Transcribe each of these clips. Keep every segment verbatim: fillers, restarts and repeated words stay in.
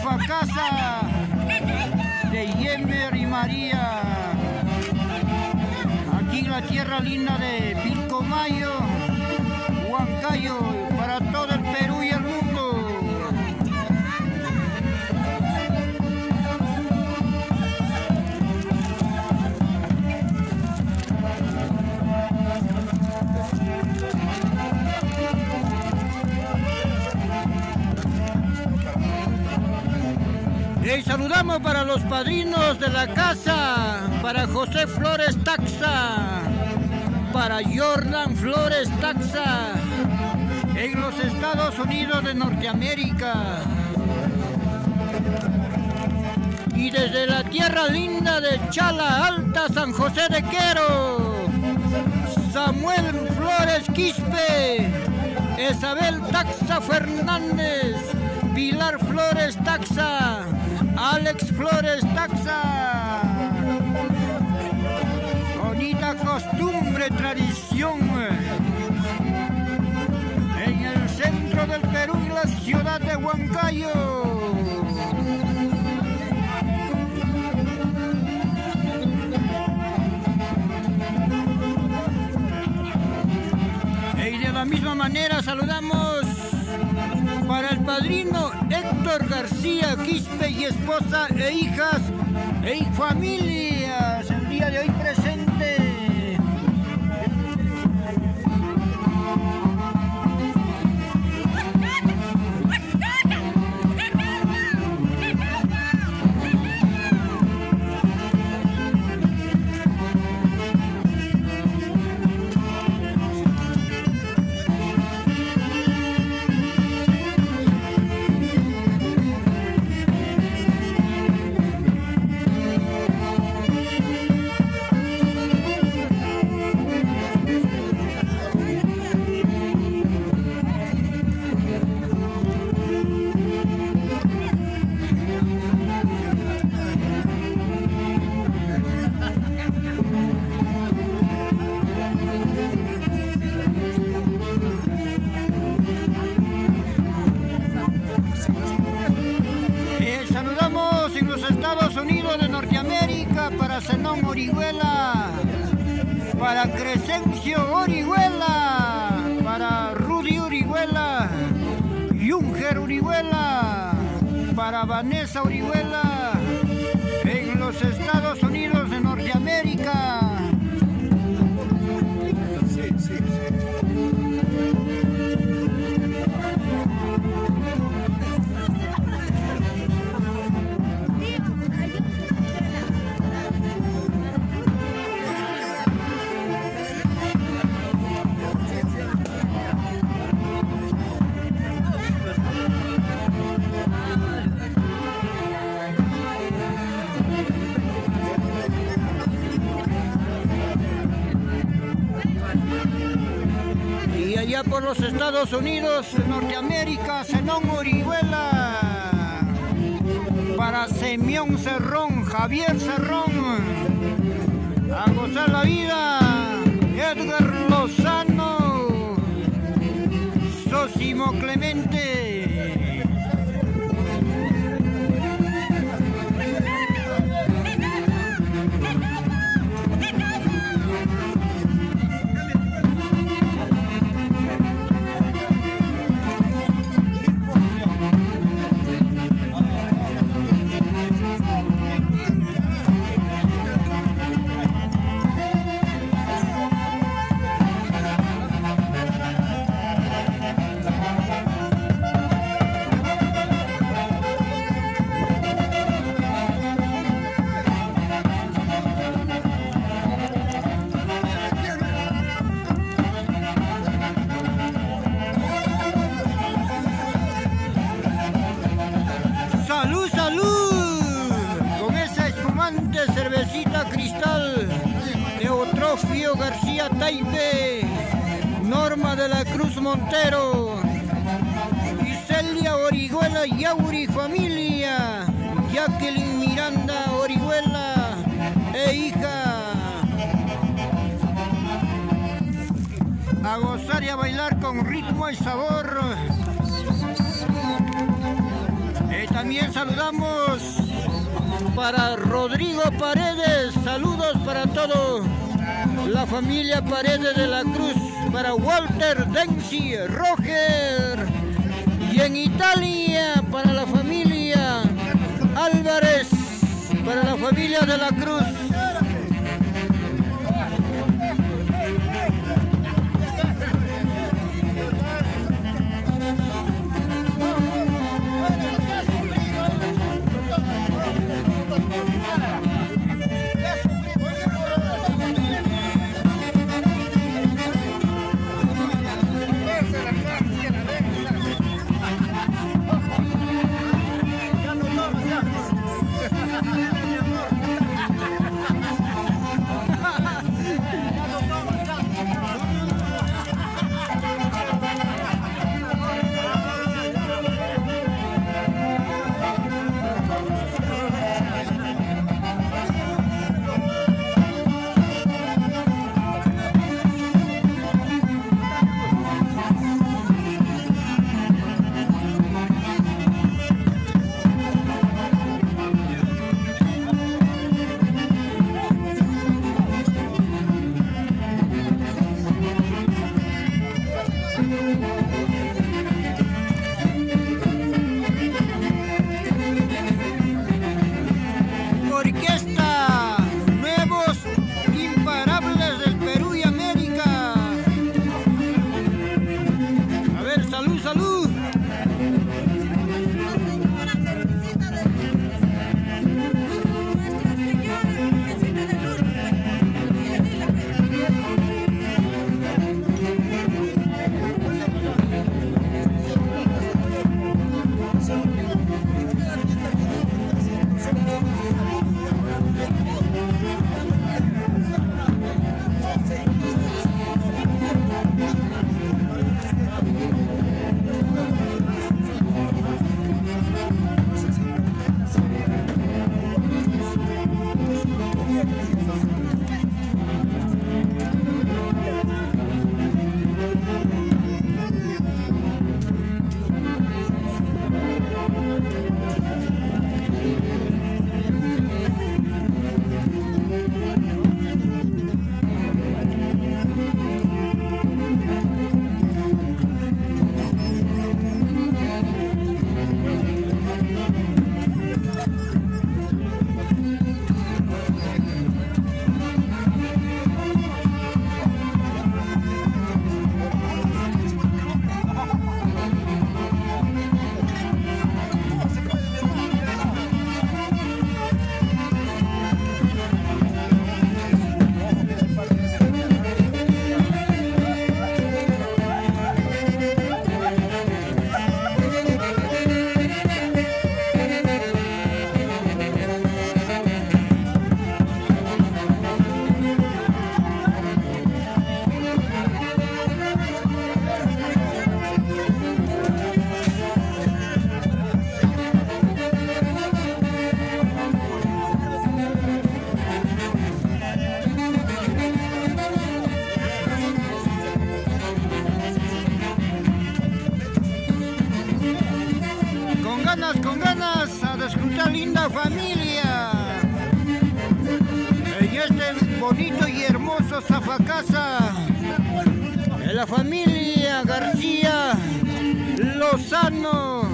Ifa Casa, de Yemer y María, aquí en la tierra linda de Pilcomayo, Huancayo, para todo el Perú y el mundo. Y saludamos para los padrinos de la casa, para José Flores Taxa, para Jordan Flores Taxa, en los Estados Unidos de Norteamérica. Y desde la tierra linda de Chala Alta, San José de Quero, Samuel Flores Quispe, Isabel Taxa Fernández, Pilar Flores Taxa, Alex Flores Taxa. Bonita costumbre, tradición en el centro del Perú y la ciudad de Huancayo. Y de la misma manera saludamos para el padrino Héctor García Quispe y esposa e hijas e familias el día de hoy presente. Para Zenón Orihuela, para Crescencio Orihuela, para Rudy Orihuela, Junger Orihuela, para Vanessa Orihuela, en los Estados Unidos de Norteamérica. Sí, sí, sí. Allá por los Estados Unidos, Norteamérica, Zenón Orihuela, para Semión Cerrón, Javier Cerrón, a gozar la vida, Edgar Lozano, Sosimo Clemente. Cervecita Cristal, Eutrofio García Taipe, Norma de la Cruz Montero, Iselia Orihuela Yauri familia, Jacqueline Miranda Orihuela e hija. A gozar y a bailar con ritmo y sabor. También saludamos para Rodrigo Paredes, saludos para todo la familia Paredes de la Cruz, para Walter Denzi, Roger, y en Italia para la familia Álvarez, para la familia de la Cruz. Con ganas a disfrutar, linda familia, en este bonito y hermoso Zafacasa, en la familia García Lozano.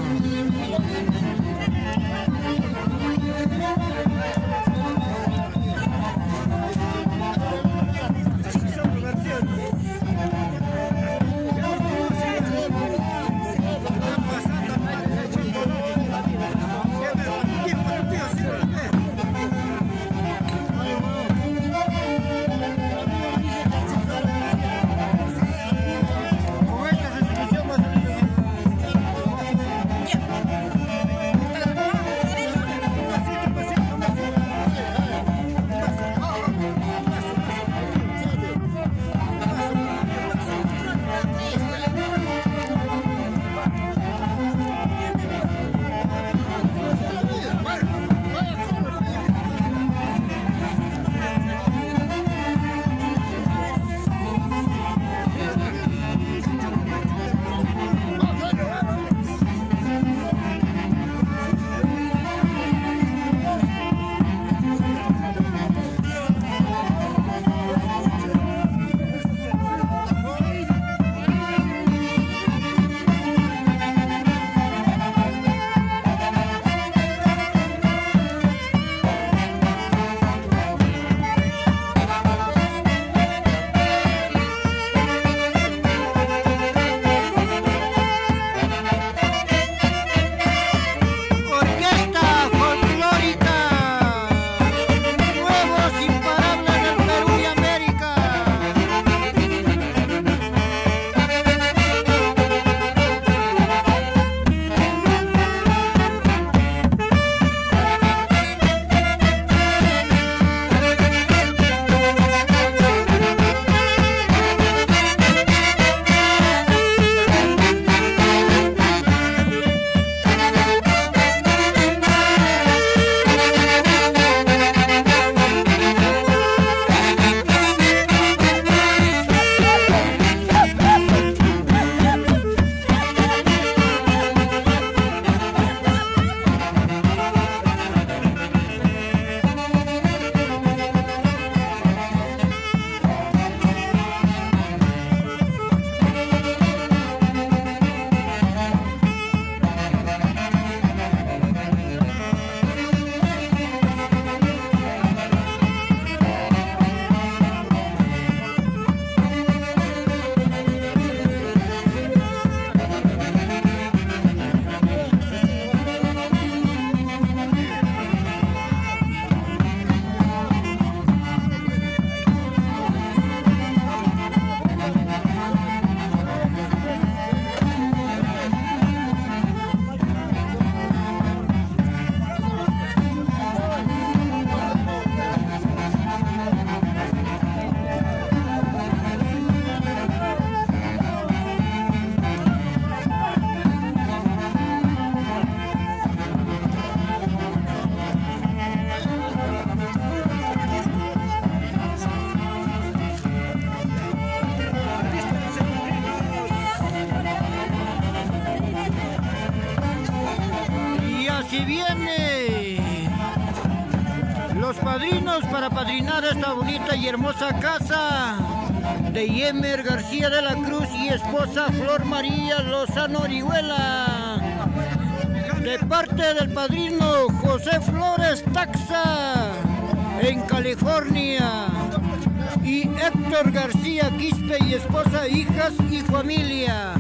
así viene. Los padrinos para padrinar esta bonita y hermosa casa de Yemer García de la Cruz y esposa Flor María Lozano Orihuela. De parte del padrino José Flores Taxa en California. Y Héctor García Quispe y esposa, hijas y familia.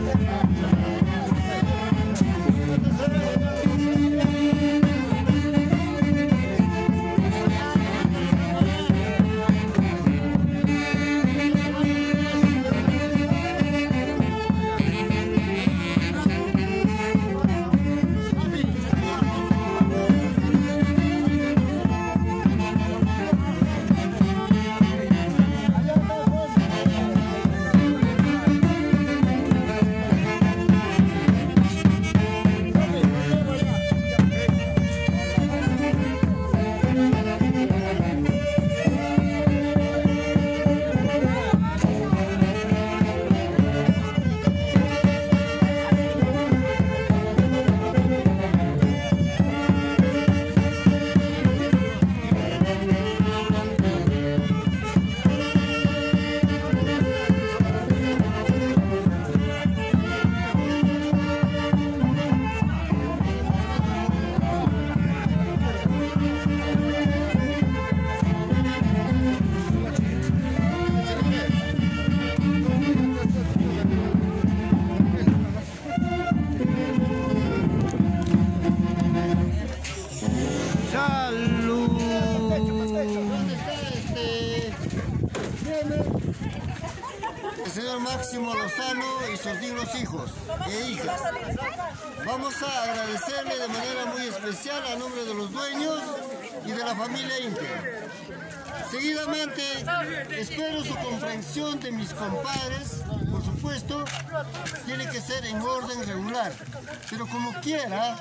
Señor Máximo Lozano y sus dignos hijos e hijas. Vamos a agradecerle de manera muy especial a nombre de los dueños y de la familia íntegra. Seguidamente, espero su comprensión de mis compadres. Por supuesto, tiene que ser en orden regular, pero como quiera,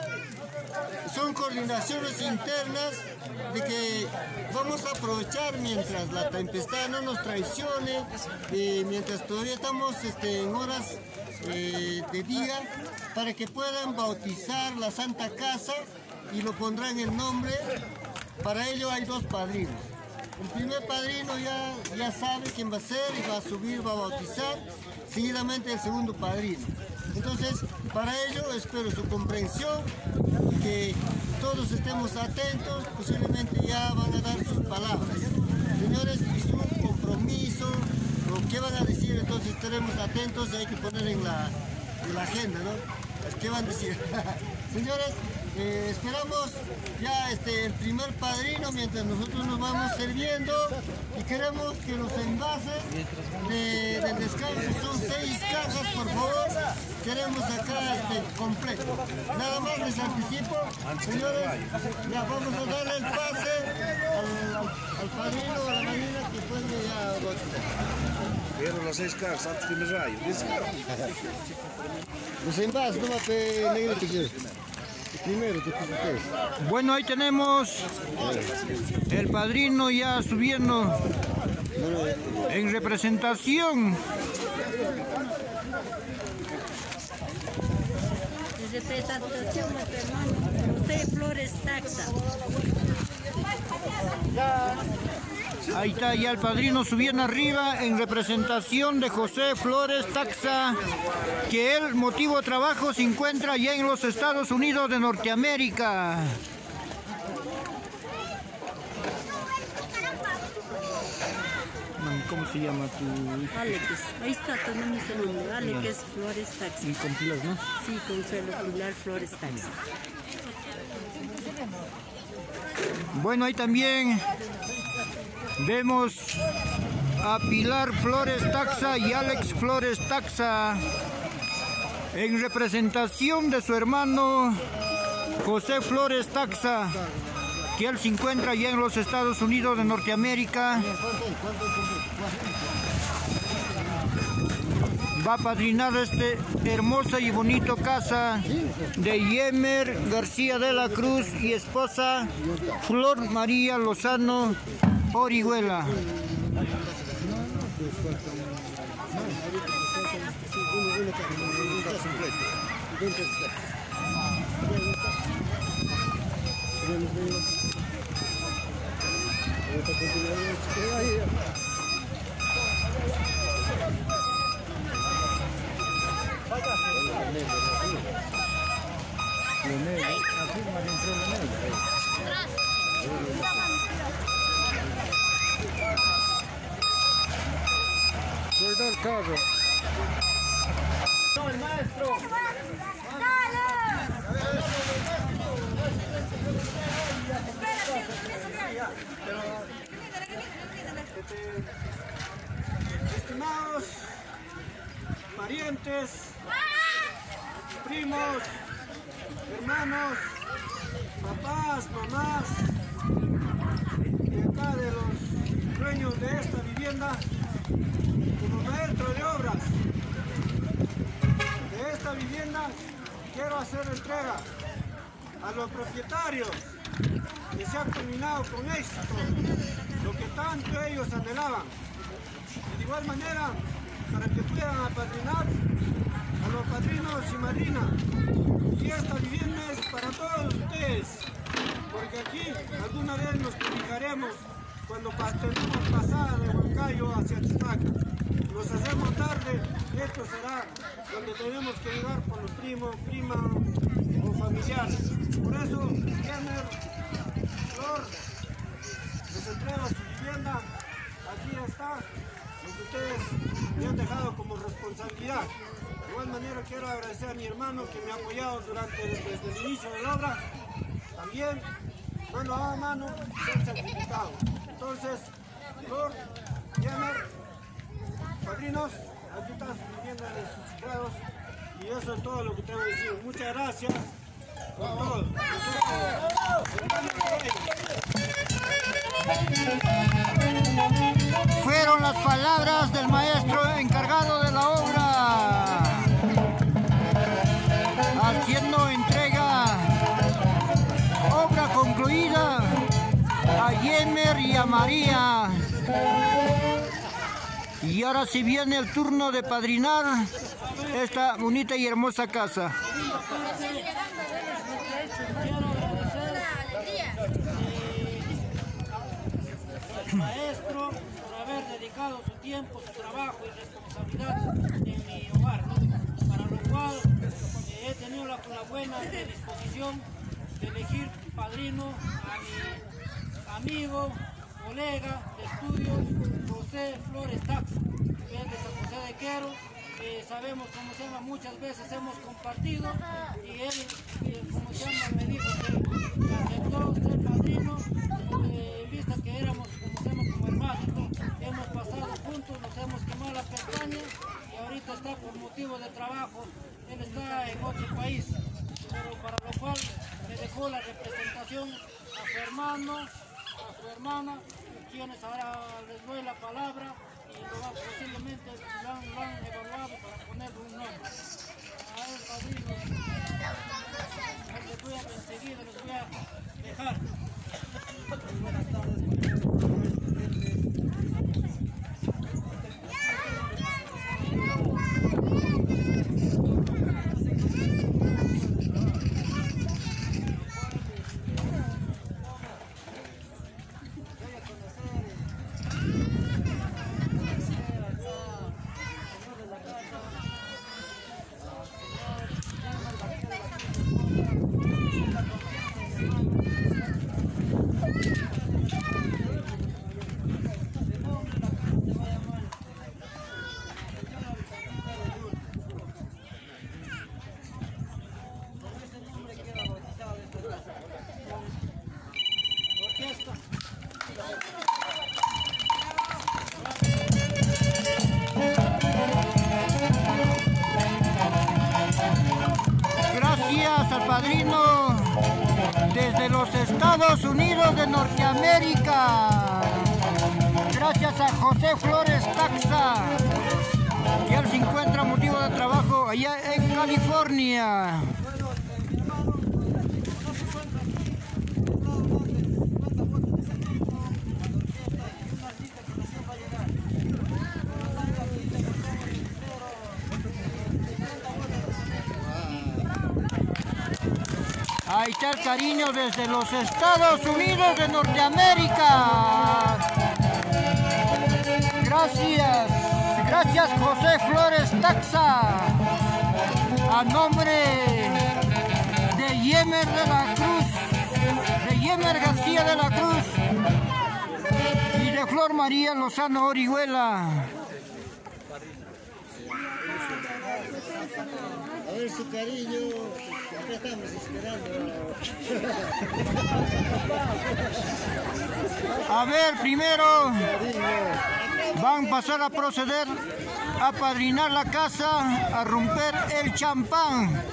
son coordinaciones internas de que vamos a aprovechar mientras la tempestad no nos traicione, eh, mientras todavía estamos este, en horas eh, de día, para que puedan bautizar la Santa Casa y lo pondrán el nombre. Para ello hay dos padrinos. El primer padrino ya, ya sabe quién va a ser y va a subir, va a bautizar. Seguidamente el segundo padrino. Entonces, para ello espero su comprensión, que todos estemos atentos, posiblemente ya van a dar sus palabras. Señores, y su compromiso, lo que van a decir, entonces estaremos atentos y hay que poner en la, en la agenda, ¿no? ¿Qué van a decir? Señores, eh, esperamos ya este, el primer padrino mientras nosotros nos vamos sirviendo, y queremos que los envases de, del descanso son seis cajas, por favor. Queremos acá este, completo. Nada más les anticipo, señores, ya vamos a darle el pase al, al padrino o a la madrina que puede ya bautizar. Pero las seis cajas antes de mi rayo. Los envases, no va a negro que quieres. Primero, que ustedes. Bueno, ahí tenemos el padrino ya subiendo en representación. En representación, hermano José Flores Taxa. Ahí está ya el padrino subiendo arriba en representación de José Flores Taxa, que el motivo de trabajo se encuentra ya en los Estados Unidos de Norteamérica. ¿Cómo se llama tu...? Alex, ahí está tu nombre, Alex Flores Taxa. Y con pilas, ¿no? Sí, Consuelo Pilar Flores Taxa. Bueno, ahí también vemos a Pilar Flores Taxa y Alex Flores Taxa en representación de su hermano José Flores Taxa, que él se encuentra ya en los Estados Unidos de Norteamérica. Va a padrinar este hermosa y bonito casa de Yemer García de la Cruz y esposa Flor María Lozano Orihuela. Suelta el carro. ¡No, el maestro! Estimados parientes, primos, hermanos, papás, mamás, de acá de los dueños de esta vivienda, como maestro de obras de esta vivienda, quiero hacer entrega a los propietarios que se han terminado con éxito lo que tanto ellos anhelaban. Y de igual manera, para que puedan apadrinar a los padrinos y madrinas. Y esta vivienda es para todos ustedes, porque aquí alguna vez nos comunicaremos cuando tenemos pasada de Huancayo hacia Chupaca. Nos hacemos tarde, esto será donde tenemos que llegar por los primos, primas o familiares. Por eso, Jenner, Flor, les entrego su vivienda. Aquí está lo que ustedes me han dejado como responsabilidad. De igual manera quiero agradecer a mi hermano que me ha apoyado durante, desde el inicio de la obra. También, mano a mano, se han sacrificado. Entonces, Flor, Jenner, padrinos, aquí está su vivienda de sus grados. Y eso es todo lo que tengo que decir. Muchas gracias por todo. Fueron las palabras del maestro encargado de la obra, haciendo entrega, obra concluida, a Yemer y a María. Y ahora sí viene el turno de padrinar esta bonita y hermosa casa. Maestro por haber dedicado su tiempo, su trabajo y responsabilidad en mi hogar, ¿no? Para lo cual eh, he tenido la, la buena disposición de elegir padrino a mi amigo, colega de estudios, José Flores Taxa, que es de San José de Quero. Eh, sabemos cómo se llama, muchas veces hemos compartido y él, eh, como se llama, me dijo que aceptó ser padrino, eh, vista que éramos como se llama, como hermanos, ¿no? Hemos pasado juntos, nos hemos quemado la pestaña y ahorita está por motivo de trabajo, él está en otro país, pero para lo cual me dejó la representación a su hermano, a su hermana, quienes ahora les doy la palabra y lo va, posiblemente lo han, lo han evaluado para ponerle un nombre. A ver, padrinos, les voy a enseguida, les voy a dejar. Buenas tardes. Gracias al padrino desde los Estados Unidos de Norteamérica. Gracias a José Flores Taxa, que él se encuentra motivo de trabajo allá en California. Ahí está el cariño desde los Estados Unidos de Norteamérica. Gracias, gracias José Flores Taxa. A nombre de Yemer de la Cruz, de Yemer García de la Cruz y de Flor María Lozano Orihuela. A ver su cariño, acá estamos esperando. A ver, primero van a pasar a proceder a apadrinar la casa, a romper el champán.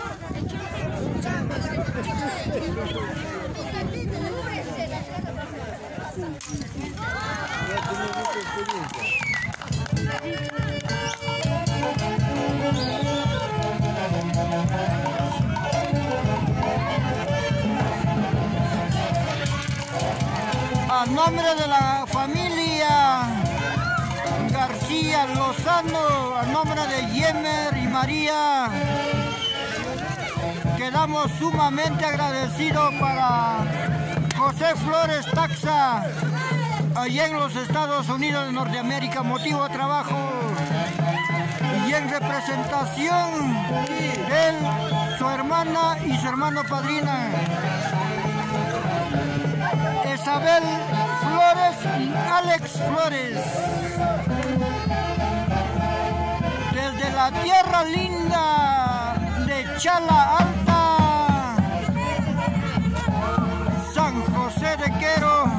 A nombre de la familia García Lozano, a nombre de Yemer y María, quedamos sumamente agradecidos para José Flores Taxa, allá en los Estados Unidos de Norteamérica, motivo de trabajo, y en representación de él, su hermana y su hermano padrina, Isabel Flores y Alex Flores. Desde la tierra linda de Chala Alta, San José de Quero.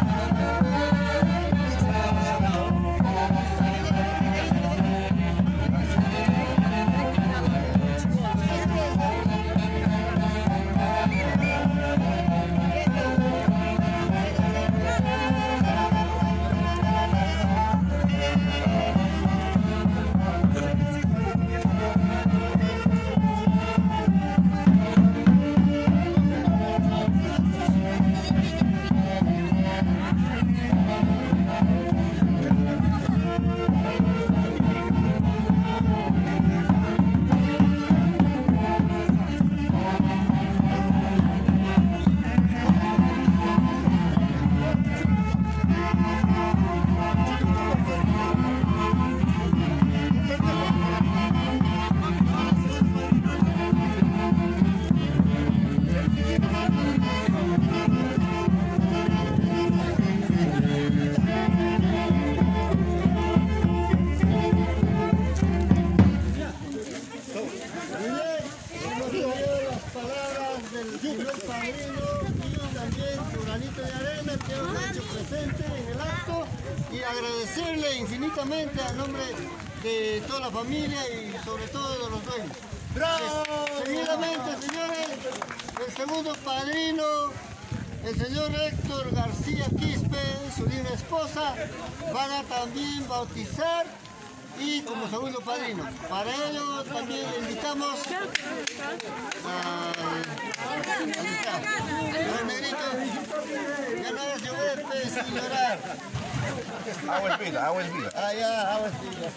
Agradecerle infinitamente a nombre de toda la familia y sobre todo de los dueños. ¡Bravo! Seguidamente, señores, el segundo padrino, el señor Héctor García Quispe, su linda esposa, van a también bautizar y como segundo padrino. Para ello también le invitamos a... ¿Dónde está? El negrito, ya no hagas llover, pues, sin llorar. Agua es vida, agua es vida. Ah, ya, agua es vida.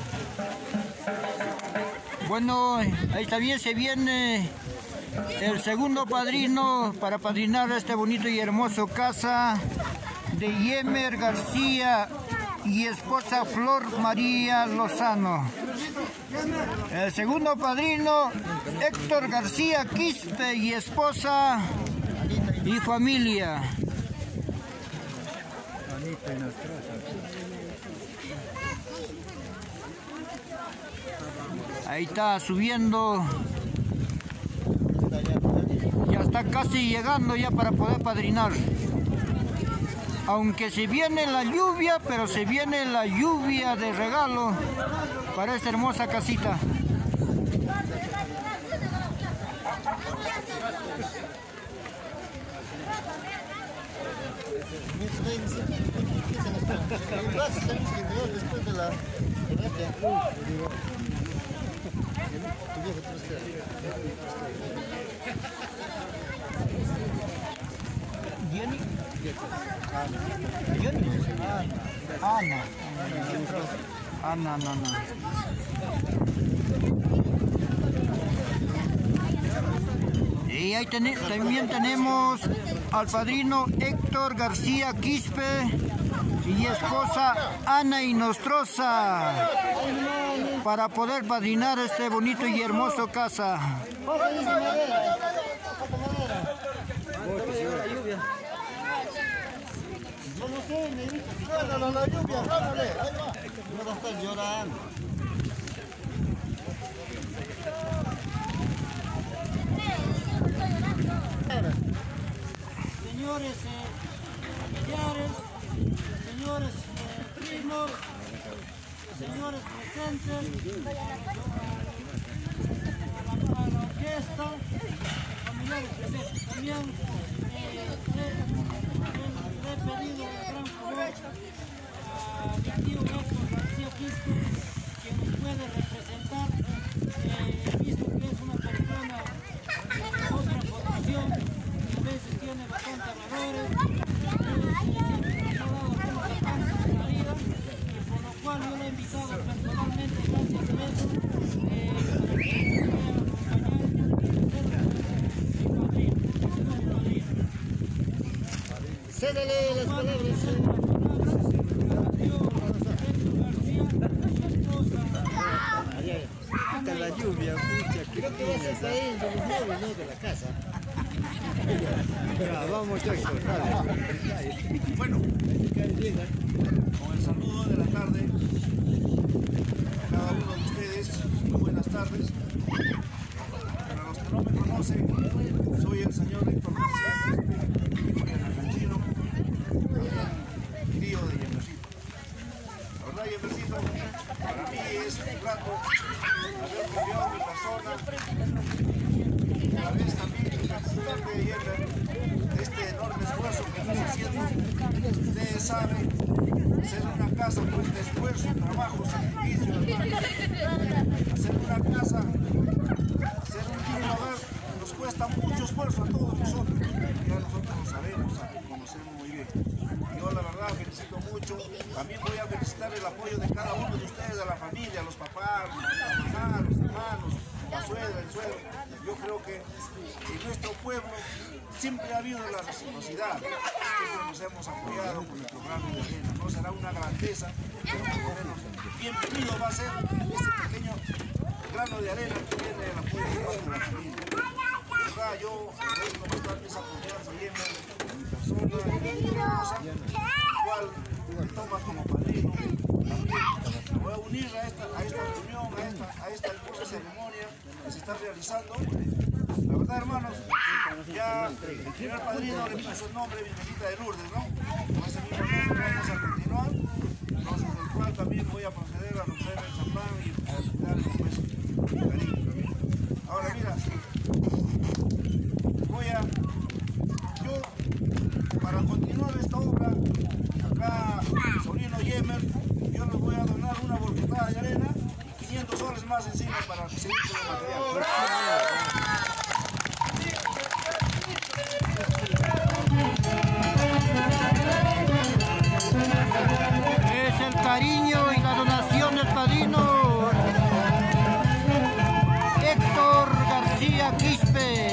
Bueno, ahí también se viene el segundo padrino para padrinar este bonito y hermoso casa de Yemer García y esposa Flor María Lozano. El segundo padrino, Héctor García Quispe y esposa y familia. Ahí está subiendo. Ya está casi llegando ya para poder padrinar. Aunque se viene la lluvia, pero se viene la lluvia de regalo para esta hermosa casita. Después de la... ¿Jenny? ¿Jenny? Ana. Ana, no, no. Y ahí ten también tenemos al padrino Héctor García Quispe y esposa Ana Inostroza para poder padrinar este bonito y hermoso casa. Yo no sé, negrito, si háblalo la lluvia, háblale, ahí va. No va a estar llorando. Señores eh, familiares, señores eh, primos, señores presentes, a la orquesta, familiares presentes también, eh, le he pedido de gran favor a mi tío Héctor García Quispe que nos puede representar, eh, visto que es una persona de otra formación, a veces tiene bastantes errores, a veces nos ha dado algunos alcances en la vida, y por lo cual yo le he invitado personalmente, gracias a eso, eh, para que nos puedan acompañar y ser mi padrino, mi padrino. Cédele las palabras. Quita la lluvia, pucha, que Creo que vas a caer de los muebles, ¿no? De la casa. ya, vamos, Héctor, dale. Bueno, con el saludo de la tarde a cada uno de ustedes, muy buenas tardes. Para los que no me conocen, soy el señor Héctor García, hijo de argentino, tío de Yemercito. La verdad, Yemercito, para mí es un grato haber confiado en mi persona, a la vez también participar de Yemer, este enorme esfuerzo que estás haciendo. Ustedes saben, hacer una casa cuesta esfuerzo, trabajo, sacrificio, hermano. Hacer una casa, hacer un digno hogar, nos cuesta mucho esfuerzo a todos nosotros. Ya nosotros lo sabemos, lo conocemos muy bien. Yo la verdad felicito mucho. También voy a felicitar el apoyo de cada uno de ustedes, a la familia, a los papás, la mamá, los hermanos, la suegra, el suegro. Yo creo que en nuestro pueblo siempre ha habido la reciprocidad. Siempre nos hemos apoyado con el programa de arena. No será una grandeza, pero por lo menos bienvenido va a ser este pequeño grano de arena que tiene el apoyo de parte de la familia. De verdad, yo voy a mostrar esa confianza y en mi persona, en mi esposa, igual me tomas como padrino. También me voy a unir a esta, a esta reunión, a esta, a esta hermosa ceremonia que se está realizando. La verdad, hermanos, ya el primer padrino le puso el nombre Virgencita de Lourdes, ¿no? Con ese mismo nombre vamos a continuar. Entonces, el cual también voy a proceder a romper el champán y a darle pues cariño también. Ahora, mira, voy a, yo, para continuar esta obra, acá, mi sobrino Yemer, yo les voy a donar una volquetada de arena y quinientos soles más encima para seguir con el material. Es el cariño y la donación del padrino Héctor García Quispe.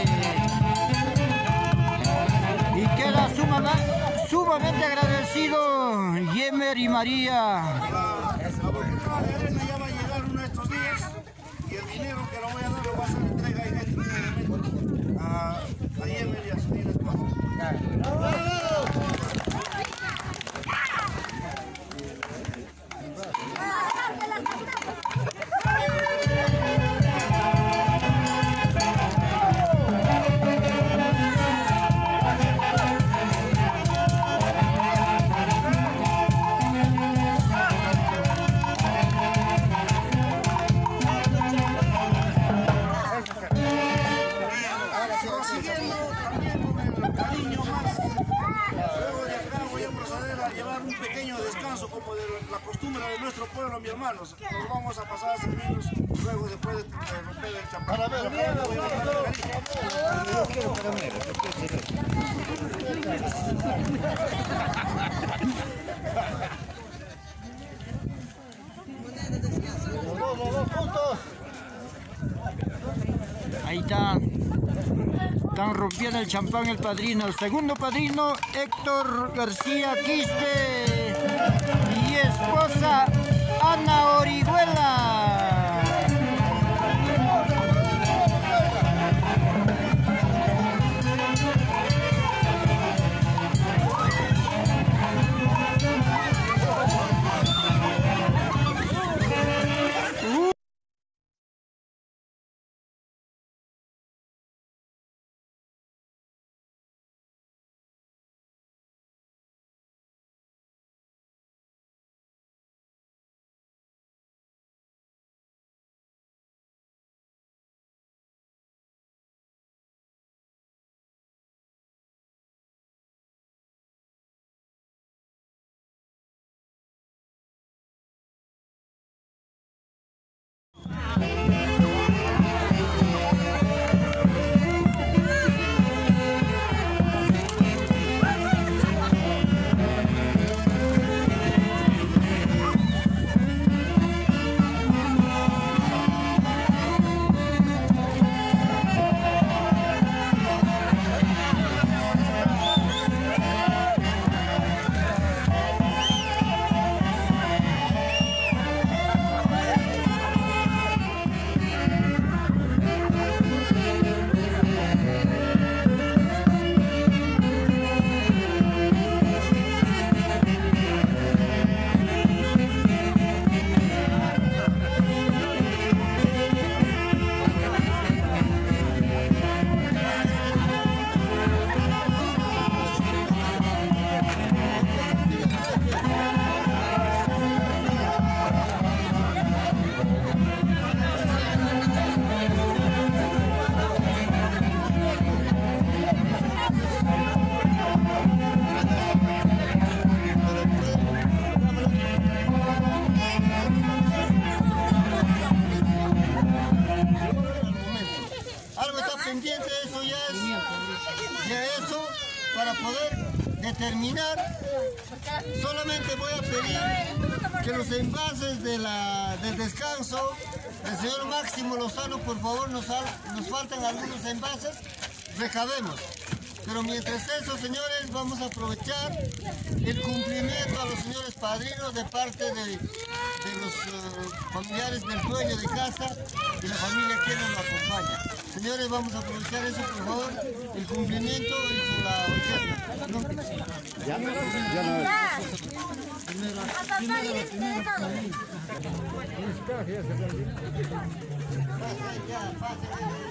Y queda sumamente, sumamente agradecido Yemer y María. La, la volquetada de arena ya va a llegar uno de estos días y el dinero que lo voy a dar lo voy a hacer entrega en este momento a, a Yemer y a su director. Prosiguiendo también con el cariño más, luego de acá voy a proceder a llevar un pequeño descanso como de la costumbre de nuestro pueblo, mis hermanos. Nos vamos a pasar a servirnos luego después de romper el champán. Los dos, los dos juntos. Ahí está. Están rompiendo el champán el padrino. El segundo padrino, Héctor García Quiste. Y esposa, Ana Orihuela. Terminar, solamente voy a pedir que los envases de la, del descanso del señor Máximo Lozano, por favor, nos, nos faltan algunos envases, recabemos. Pero mientras eso, señores, vamos a aprovechar el cumplimiento a los señores padrinos de parte de, de los uh, familiares del dueño de casa y la familia que nos lo acompaña. Señores, vamos a aprovechar eso, por favor, el cumplimiento y con la orquesta. ¿No? Ya, ya no. Ya, pase,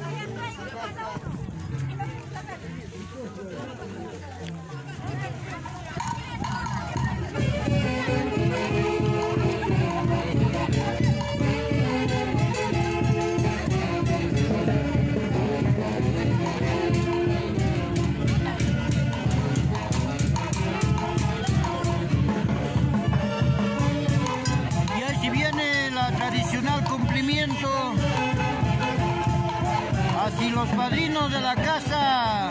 y ahí si viene la tradicional cumplimiento hacia los padrinos de la casa.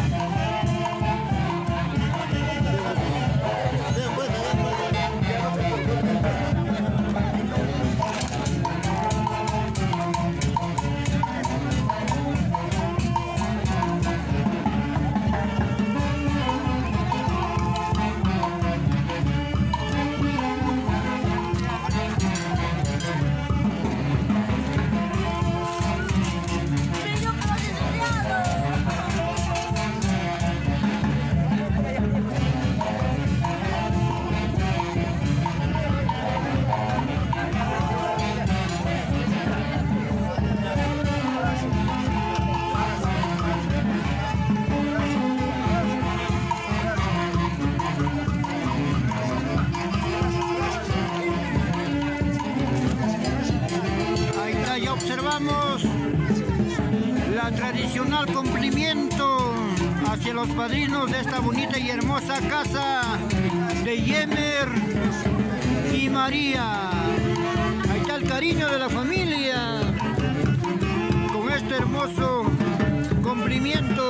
Observamos la tradicional cumplimiento hacia los padrinos de esta bonita y hermosa casa de Yemer y María. Ahí está el cariño de la familia con este hermoso cumplimiento.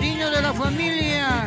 cariño de la familia.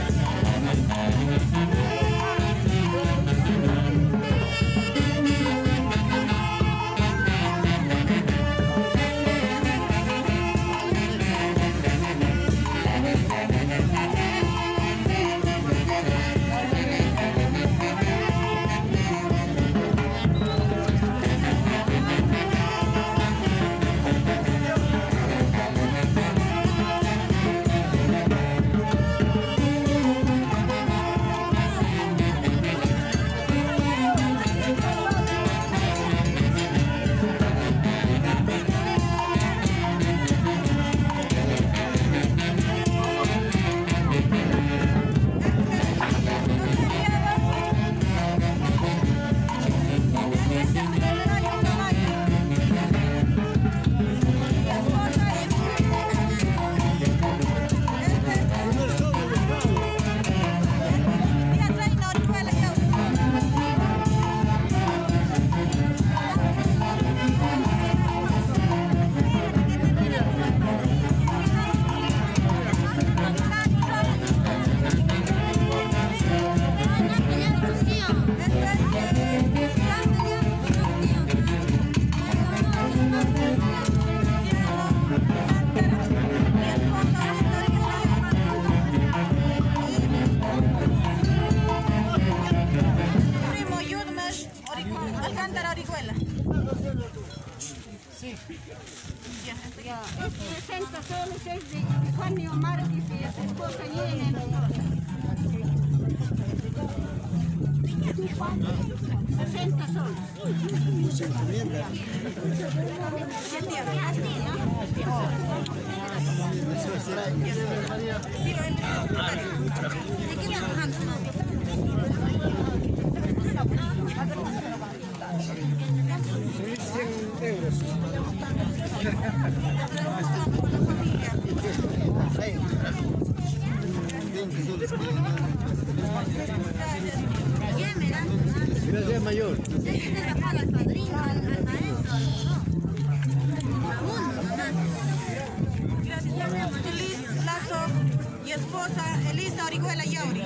Alcántara Orihuela. Sí. Ya. sesenta soles es de Juanio Márquez y a su esposa Yenen. sesenta soles. Gracias, mayor. Feliz Lazo y esposa Elisa Orihuela Yauri.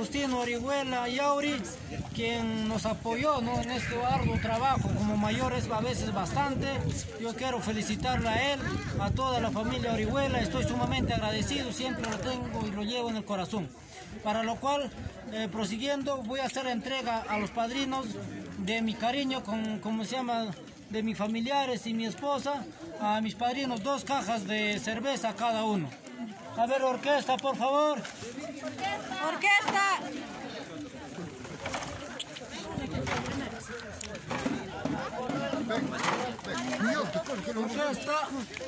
Justino Orihuela Yauri, quien nos apoyó, ¿no?, en este arduo trabajo. Como mayores a veces bastante. Yo quiero felicitarle a él, a toda la familia Orihuela. Estoy sumamente agradecido, siempre lo tengo y lo llevo en el corazón. Para lo cual, eh, prosiguiendo, voy a hacer entrega a los padrinos de mi cariño, con, como se llama, de mis familiares y mi esposa, a mis padrinos dos cajas de cerveza cada uno. A ver, orquesta, por favor. Orquesta. Orquesta.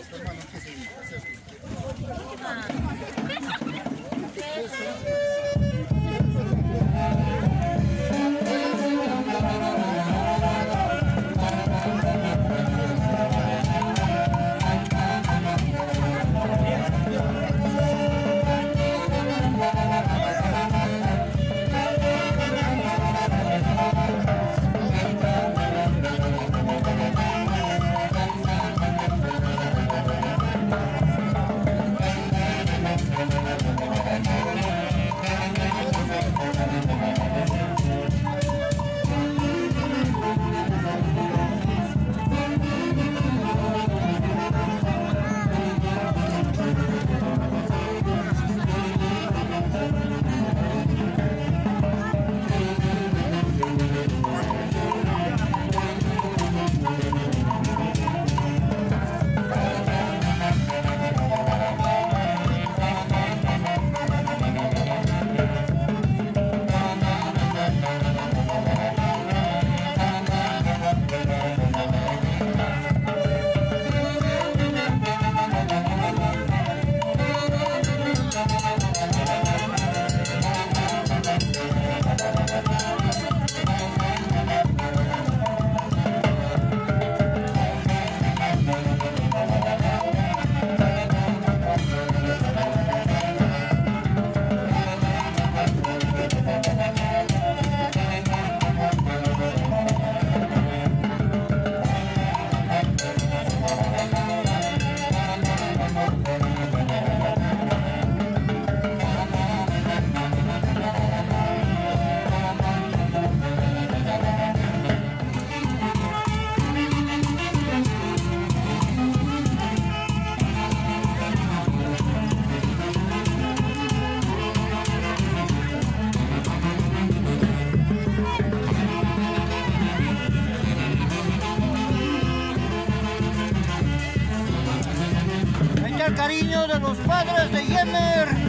El cariño de los padres de Yemer.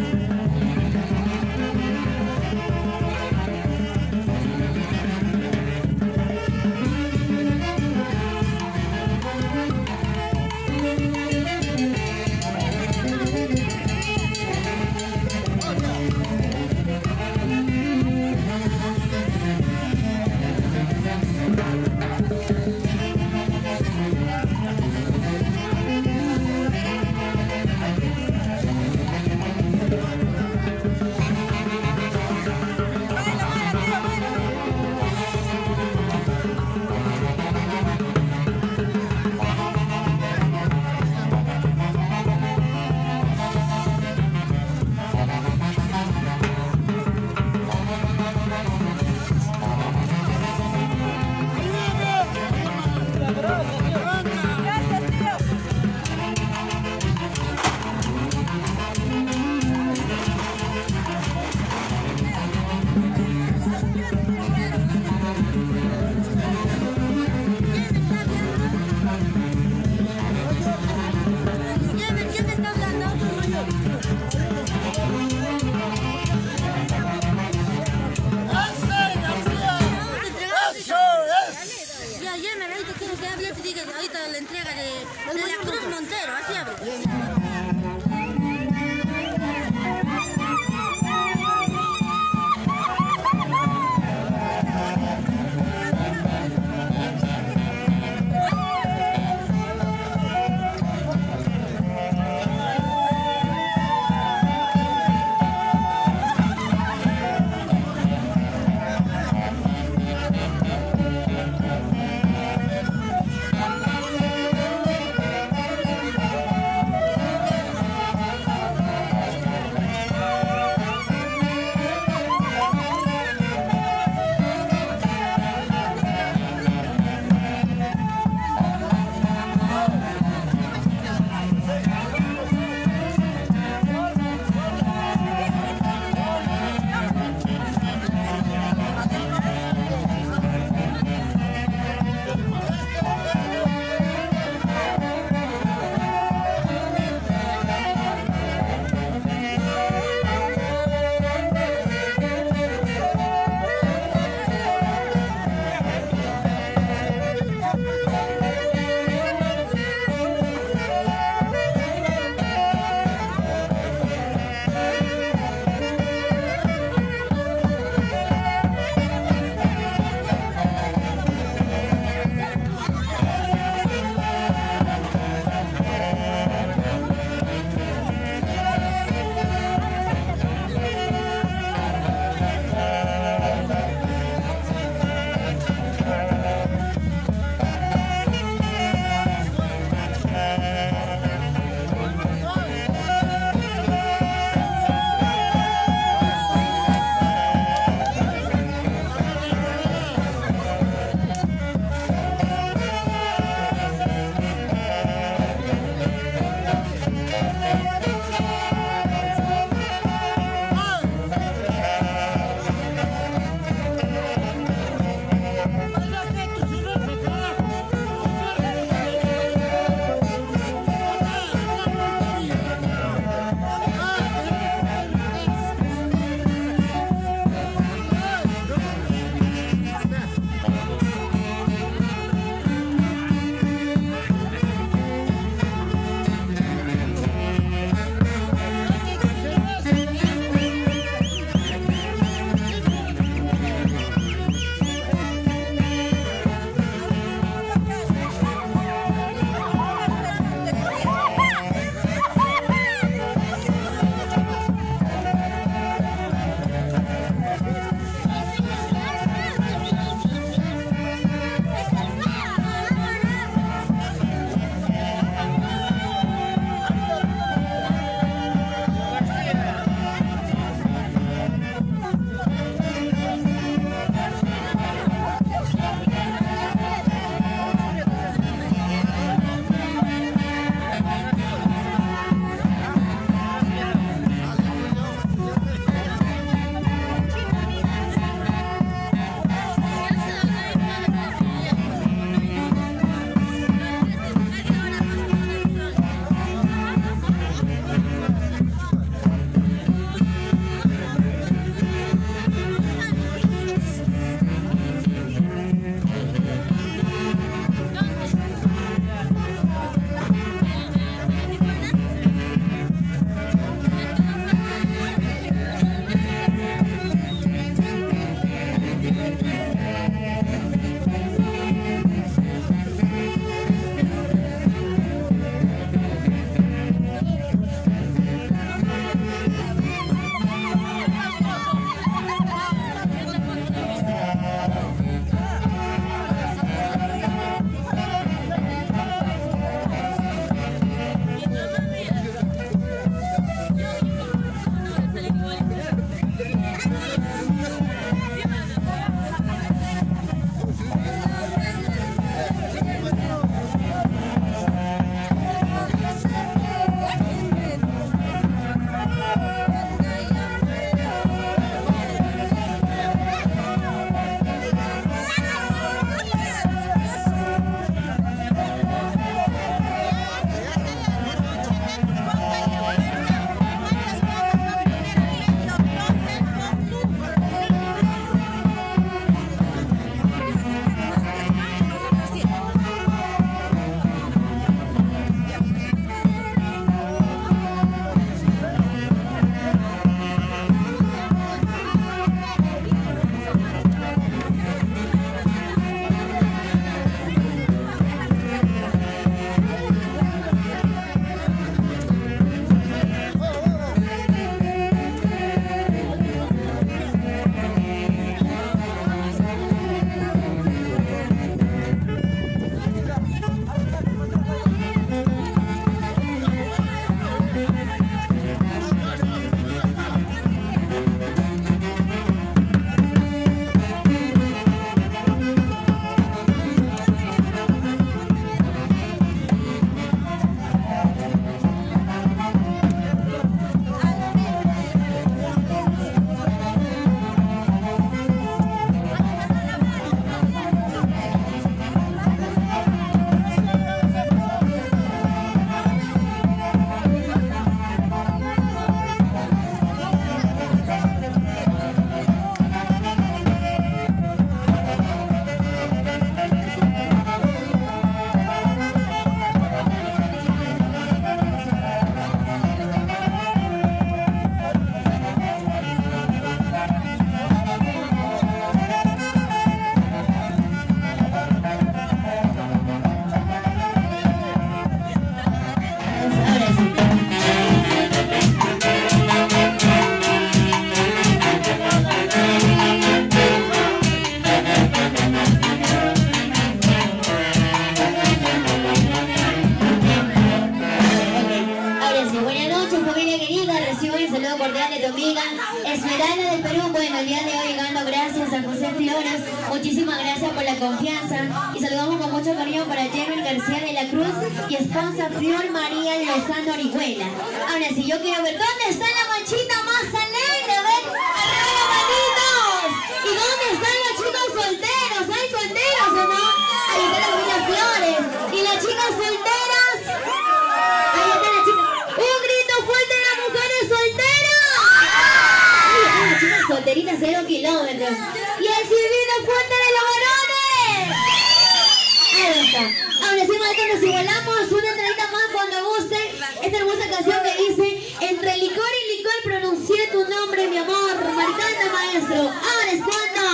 San José Flores, muchísimas gracias por la confianza y saludamos con mucho cariño para Jeremy García de la Cruz y esposa Flor María Lozano Orihuela. Ahora sí, yo quiero ver dónde está la machita más alegre, a ver, arriba las manitos. ¿Y dónde están los chicos solteros? ¿Hay solteros o no? Ahí está la familia Flores. ¿Y las chicas solteras? Ahí está la chica. ¡Un grito fuerte a las mujeres solteras! Ay, las chicas solteritas cero kilómetros. ¡Y el silbido fuerte de los varones! Ahí está. Ahora sí, maestro, nos igualamos una entradita más cuando guste. Esta hermosa canción que dice: entre licor y licor pronuncié tu nombre, mi amor. Marcando, maestro. Ahora es cuando.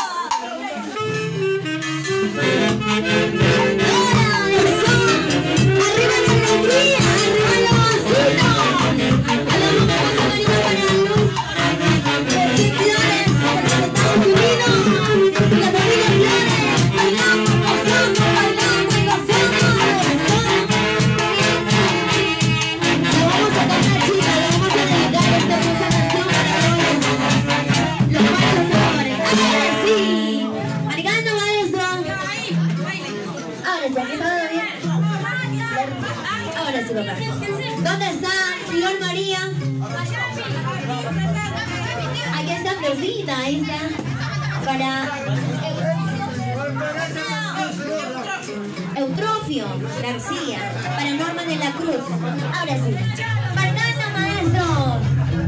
Ahora eso. Arriba la alegría, arriba los vasitos. Hablamos con mucho cariño para Luz. Recién Flores, porque los Estados Unidos. La familia Flores. Bailamos, gozamos, bailamos y gozamos. Lo vamos a cantar, chicas, le vamos a dedicar esta hermosa canción para todos los machos amores. Ahora sí. Marcando, maestro. Ahora sí, aquí todo bien. Ahora sí, papá. ¿Dónde está Flor María? Aquí está Florcita, ahí está. Para Eutrofio García, para Norma de la Cruz. Ahora sí. Marcando, maestro.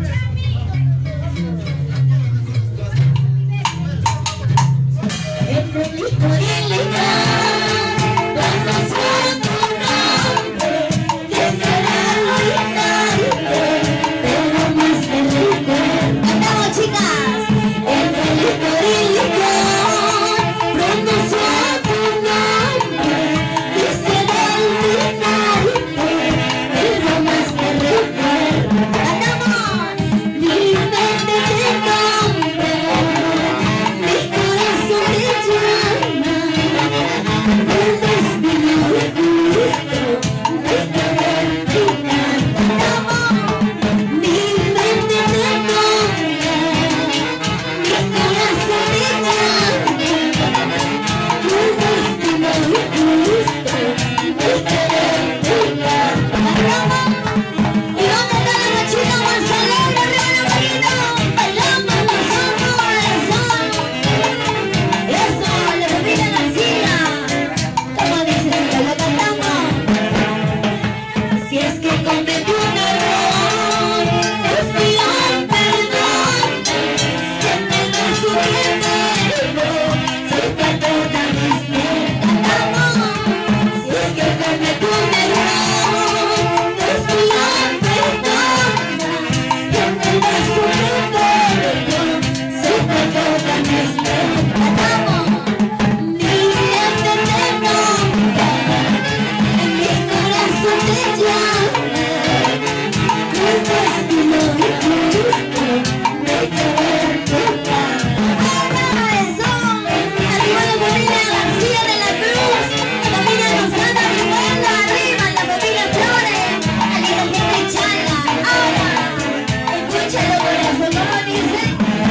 Entre el licor y el licor, conoció tu nombre, que será lo instante, pero más que licor. ¡Cantamos, chicas! Entre el licor y el licor, conoció tu nombre, que será lo instante, pero más que licor. ¡Cantamos! Mi mente te compra, mi corazón te llama, el destino de Cristo me querer quitar. Cantamos. Mi mente te compra, mi corazón te llama, el destino de Cristo me querer quitar. Cantamos. ¿Y dónde está la machita más alegre? Arriba la manito. Bailamos los amores. Eso, la familia García. Como dice, que lo cantamos. Si es que cometí un error, les pido perdón. Que me lo sugiero, soy perdona mis pies. Cantamos. Si es que cometí un error, les pido perdón. Que me lo sugiero, soy perdona mis pies. Cantamos. Mi mente te nombra, en mi corazón te llama, el destino de Cristo me querer tocar. Ahora eso, arriba la familia García de la Cruz, la familia Lozano Orihuela, arriba la familia Flores, la linda gente Chala. Ahora, escúchalo corazón, ¿cómo dice?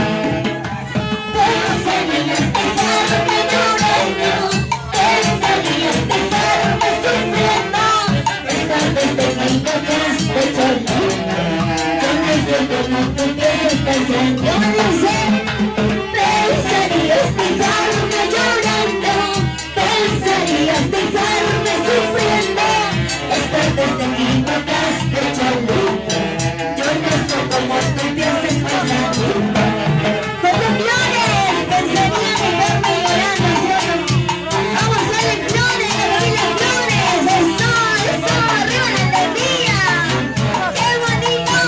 Pensarías dejarme llorando, pensarías dejarme sufriendo, esta vez te equivocaste, Cholita. Yo no sé cómo tú piensas pensando. Dice, pensarías dejarme llorando, pensarías dejarme sufriendo, esta vez te equivocaste, Cholita. Yo no sé cómo tú piensas pensando. José Flores, pensaría dejarme llorando, ¿cierto? Vamos a darle Flores, la familia Flores. Eso, eso, arriba la alegría. ¡Qué bonito!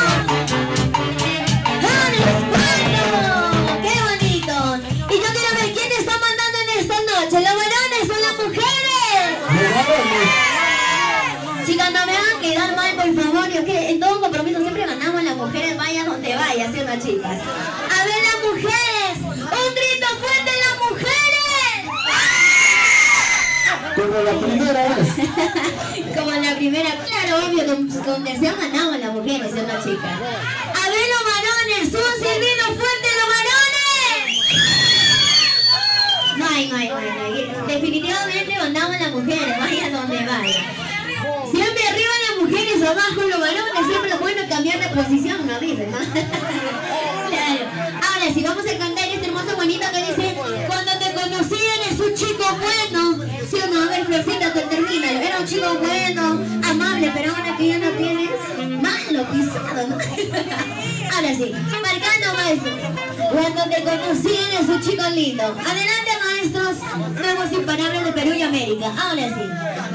¡Ahora es cuando! ¡Qué bonito! Y yo quiero ver quién está mandando en esta noche. ¿Los varones o las mujeres? Chicas, no me hagan quedar mal, por favor. Yo que en todo compromiso siempre ganamos las mujeres, vaya donde vaya, ¿cierto, chicas? A ver, las mujeres. ¡Un grito fuerte, las mujeres! Como la primera vez. Como la primera, claro, obvio, con, con deseo ganamos las mujeres, ¿cierto, chicas? A ver, los varones, un silbido fuerte, los varones. Bueno, ay, bueno, definitivamente mandamos a las mujeres, vaya donde vaya. Siempre arriba las mujeres, abajo los varones, siempre es bueno cambiar de posición, ¿no dicen, no? Claro. Ahora sí, vamos a cantar este hermoso bonito que dice: cuando te conocí eres un chico bueno. ¿Sí o no? A ver, Florcita, te termina. Era un chico bueno, amable, pero ahora que ya no tienes, malo, pisado, ¿no? Ahora sí, marcando, maestro. Cuando te conocí eres un chico lindo. Adelante, maestros, nuevos imparables de Perú y América. Ahora sí.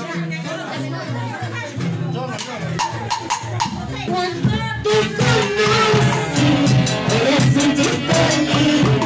Cuando te conocí eres un chico lindo.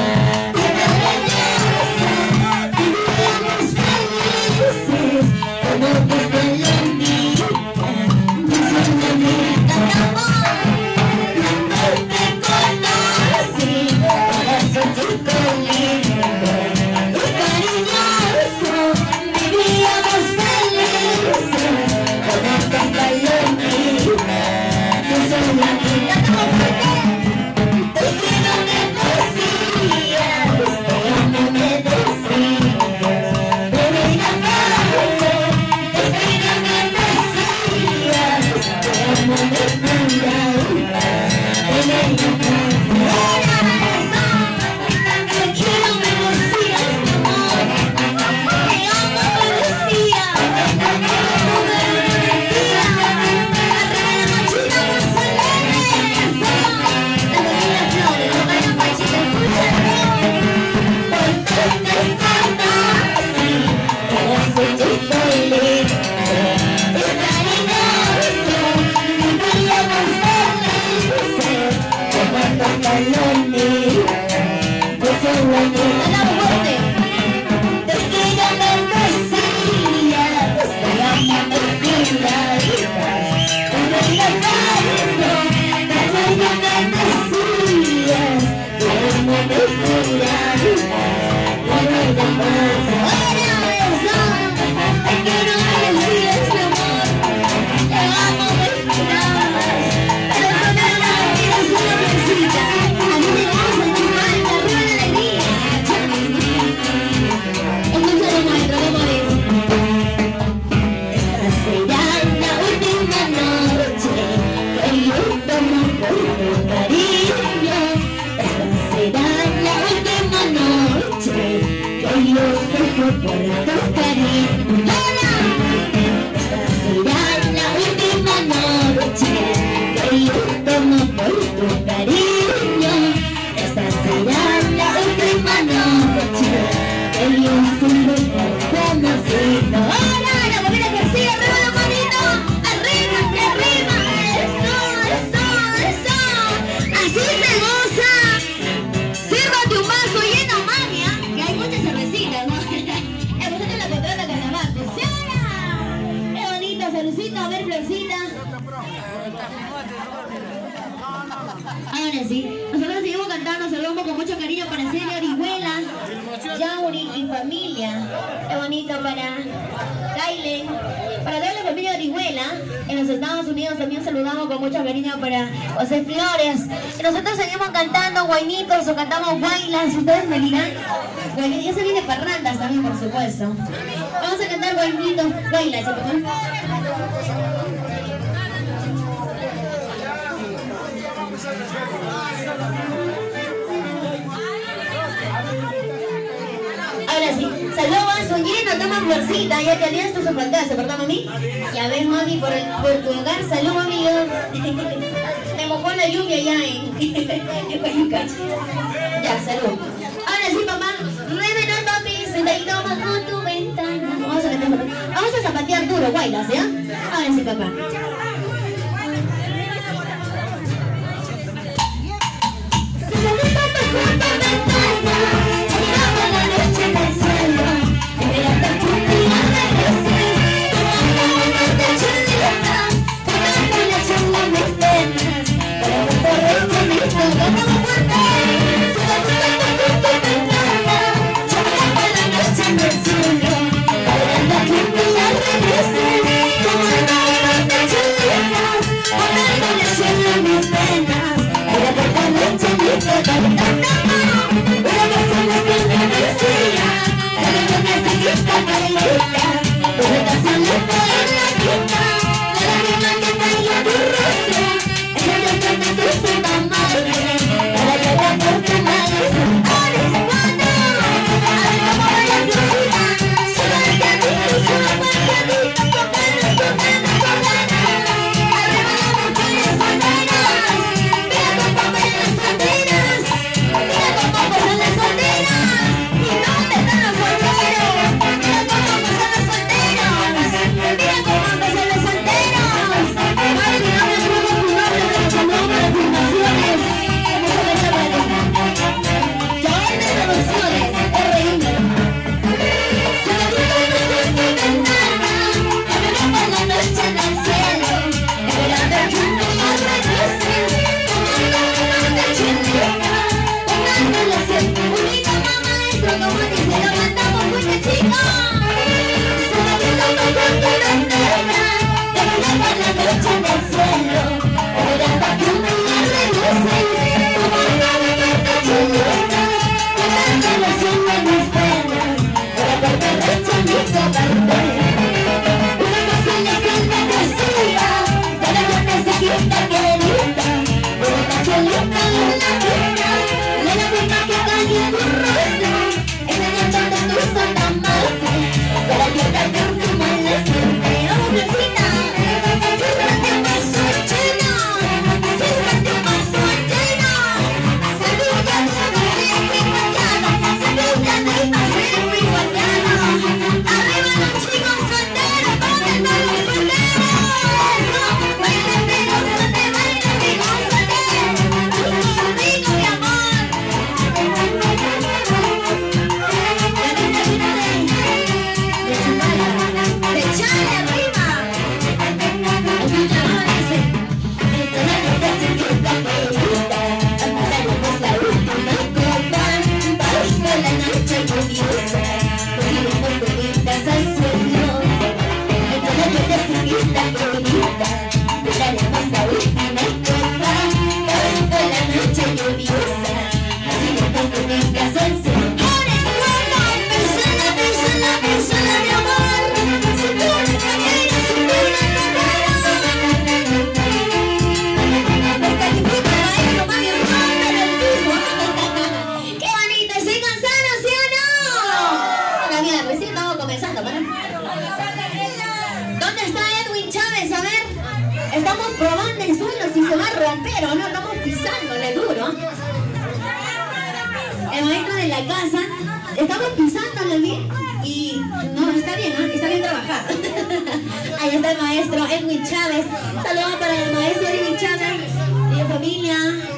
Ahora sí, nosotros seguimos cantando, saludamos con mucho cariño para Celia Orihuela, Yauri y familia. Qué bonito para Kailen, para toda la familia Orihuela. En los Estados Unidos también saludamos con mucho cariño para José Flores. Y nosotros seguimos cantando guainitos o cantamos guailas, ustedes me dirán. Guainitos, ya se viene parrandas también, por supuesto. Vamos a cantar guainitos, guailas, ¿sí, papá? Ahora sí, saludos a su lleno, toma Florcita, ya te alias tu fracaso, ¿verdad, mami? Ya ves, mami, por, el, por tu hogar, salud, amigo. Me mojó la lluvia ya en ya, salud. Ahora sí, papá, revenor, papi, sentadito bajo tu ventana. Vamos a cantar, vamos a zapatear duro, guaylas, ¿ya? Ahora sí, papá. We're Estamos probando el suelo si se va a romper o no, estamos pisándole duro. El maestro de la casa, estamos pisándole bien y no, está bien, ¿eh? Está bien trabajado. Ahí está el maestro Edwin Chávez. Saludos para el maestro Edwin Chávez y la familia.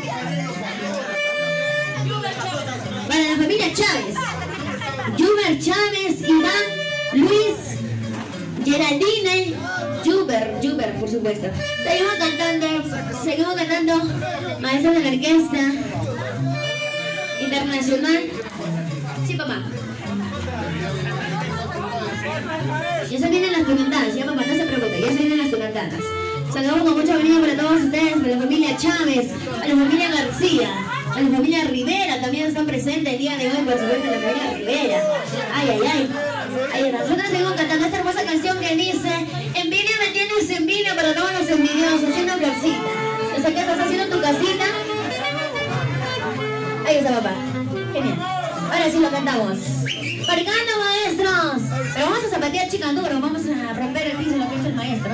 Para la familia Chávez. Juber Chávez, Iván, Luis, Geraldine, Juber, Juber, por supuesto. Seguimos cantando, seguimos cantando, maestros de la orquesta internacional. Sí, papá. Ya se vienen las tunantadas, ya papá, no se preocupe, ya se vienen las tunantadas. Saludamos con mucho cariño para todos ustedes, para la familia Chávez, a la familia García, a la familia Rivera, también están presentes el día de hoy, por supuesto, la familia Rivera. Ay, ay, ay. Ay, nosotros seguimos cantando esta hermosa canción que dice: envidia me tienes envidia para todos los envidiosos, haciendo florcita. No sé qué estás haciendo en tu casita. Ahí está, papá. Genial. Ahora sí lo cantamos. Marcando, maestros. Pero vamos a zapatear chicanduro, vamos a romper el piso, lo que hizo el maestro.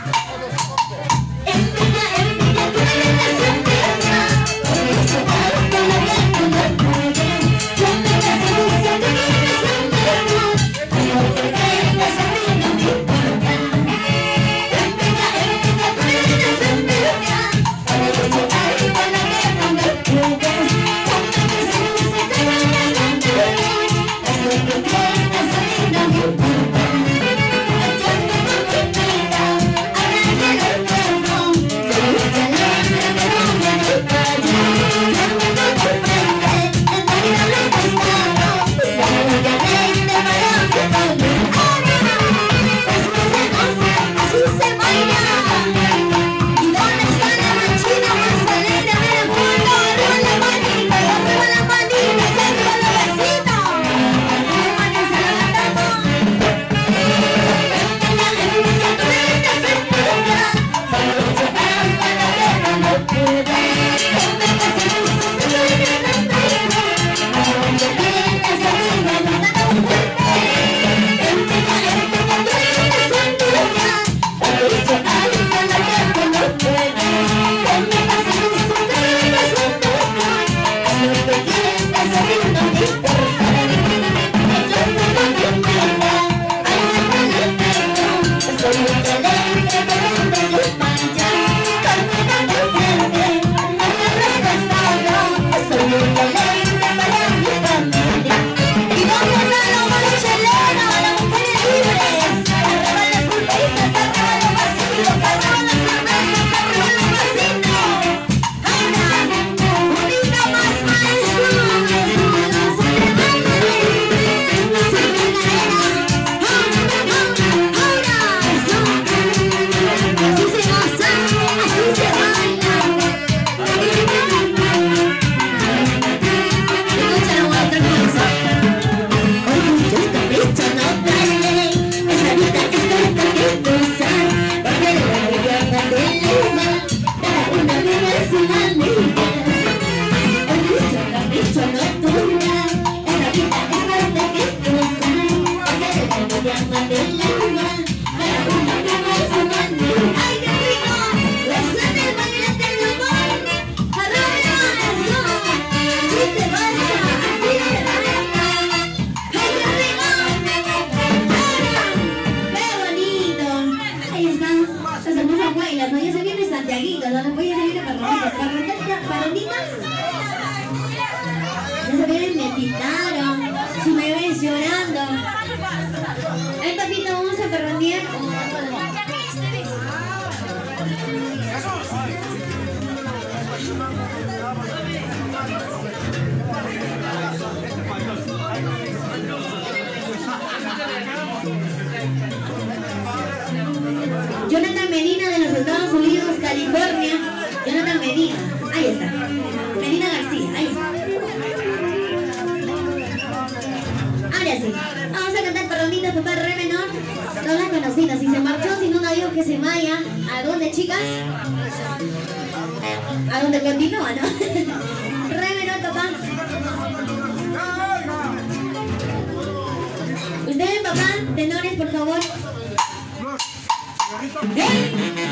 Envidia, envidia, tú eres envidia. Por eso tanto la vida no puedes. Yo te seduce, tú eres envidia. Pero te vengas a mí no me importa. Envidia, envidia, tú eres envidia. Por eso tanto la vida no me puedes. Yo te seduce, tú eres envidia. Pero te vengas a mí no me importa. Yo tengo mi vida, ahora quiero el tiempo. Soy mucha alegre, pero me doy callo. No me doy por frente, en vida lo he gastado. Soy muy alegre, pero me doy ahora. Después de goza, así se baila. ¿Y dónde está la manchina más alegre del mundo? Arriba la manita, arriba la manita, arriba la besita. Arriba que se levantamos. Envidia, envidia, tú eres envidia. Para los que van para la guerra no pueden. Envidia, si dices que tú eres envidia. Aunque tengas arriba, no te lo fuerte. Envidia, envidia, tú eres envidia. Para los que van para la guerra no pueden. Envidia, si dices que tú eres envidia. Aunque tengas arriba, no te importa. Yo tengo mi vida, ahora con el pecho. Soy muy alegre, pero me doy mancha. Conmigo te frente, no me habrás gastado. Soy muy alegre para mi familia. ¿Y dónde están los bolicheleros, las mujeres libres? Arriba las pulpisas, arriba los vasitos, arriba las cervezas, arriba los vasitos. Ahora, unita más, maestro. No se le baile, sin regadera. Ahora, eso. Así se goza, así se baila. Escúchalo, maestro, ¿cómo dice? Orgullo es capricho, no vale. Esa vida es corta que gozar. Porque la vida de luna, cada una vive su manera. Orgullo es capricho, no dura. Esa vida es corta que gozar. Porque la vida de luna, cada una vive su manera. ¡Ay, qué rico! ¡Goza del bailante del amor! ¡Arriba eso! ¡Así se goza! ¡Así se baila! ¡Ay, qué rico! ¡Ahora! ¡Qué bonito! Ahí están las hermosas bailas, ¿no? Ya se viene Santiaguito, ¿no? Después ya se viene Parronitas. ¿Parronitas? ¿Parronitas? Ya se vienen Metitaro. Si me ves llorando. Ay, papito, vamos a perronear. Jonathan Medina de los Estados Unidos, California. Jonathan Medina, ahí está. Medina García, ahí está. Ahora sí, vamos a cantar Parronitas, papá, re menor. Todas las conocidas. Si se marchó, si no, no digo que se vaya. ¿A dónde, chicas? A dónde continúa, ¿no? Re menor, papá. Ustedes, papá, tenores, por favor. ¡Hey!